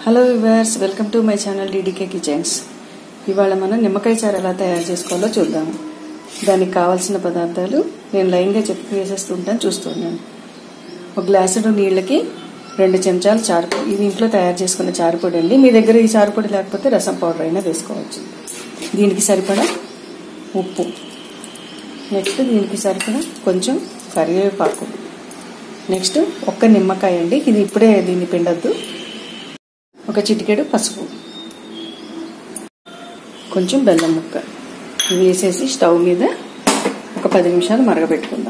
Hello viewers, welcome to my channel DDK kitchens. ఇవాళ మనం నిమ్మకాయ చారు ఎలా తయారు చేసుకోవాలో చూద్దాము. దానికి కావాల్సిన పదార్థాలు నేను లైన్గా చెప్పి వేసేస్తుంటాను, చూస్తున్నాను. ఒక గ్లాసుడు నీళ్ళకి 2 చెంచాలు చారుపొడి. ఇది ఇంట్లో తయారు చేసుకున్న చారుపొడి అండి. మీ దగ్గర ఈ చారుపొడి లేకపోతే రసం పౌడర్ అయినా వేసుకోవచ్చు. దీనికి సరిపడా ఉప్పు, నెక్స్ట్ దీనికి సరిపడా కొంచెం కరివేపాకు, నెక్స్ట్ ఒక్క నిమ్మకాయ అండి. ఇది ఇప్పుడే దీన్ని పిండొద్దు. ఒక చిటికెడు పసుపు, కొంచెం బెల్లం ముక్క వేసేసి స్టవ్ మీద ఒక 10 నిమిషాలు మరగబెట్టుకుందాం.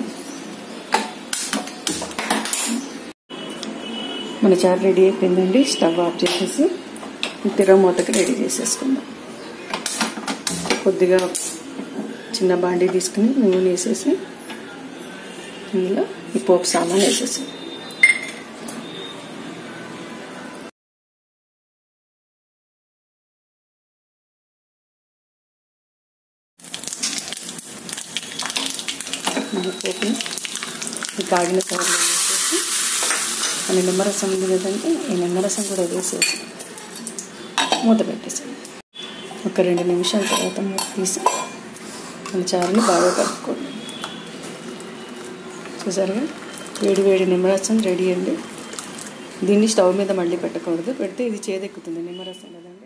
మన చారు రెడీ అయిపోయిందండి. స్టవ్ ఆఫ్ చేసేసి తిరగమూతకి రెడీ చేసేసుకుందాం. కొద్దిగా చిన్న బాండీ తీసుకుని నూనె వేసేసి ఇందులో ఈ పోపు సామాన్ వేసేసి పోపుని ఈ కాగిన చారులో వేసేసి మన నిమ్మరసం ఉంది కదంటే ఈ నిమ్మరసం కూడా వేసేసి మూత పెట్టేసి ఒక 2 నిమిషాల తర్వాత మూత తీసి మన చారుని బాగా కలుపుకోండి. చూసారుగా వేడి వేడి నిమ్మరసం రెడీ అండి. దీన్ని స్టవ్ మీద మళ్ళీ పెట్టకూడదు, పెడితే ఇది చేదెక్కుతుంది నిమ్మరసం కదా.